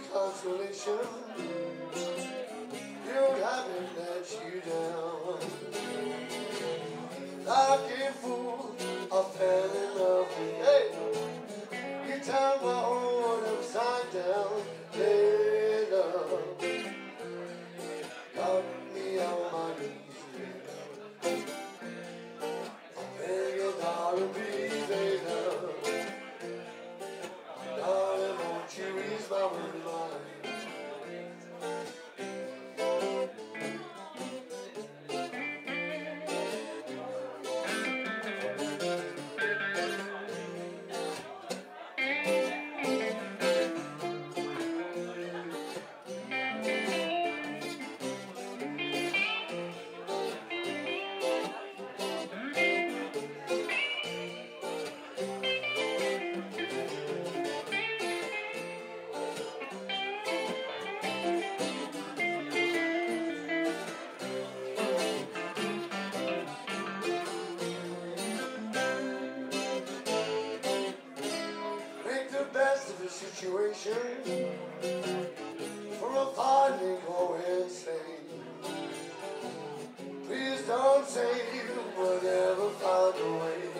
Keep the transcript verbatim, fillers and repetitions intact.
consolation. You don't have him let you down. Like a fool, I fell in love with you. Hey, you turned my whole world upside down. Layla, got me on my knees. I'm begging R and B, Layla. Darling, won't you ease my worried mind? Best of the situation for a finding go insane. Please don't say you will never find a way.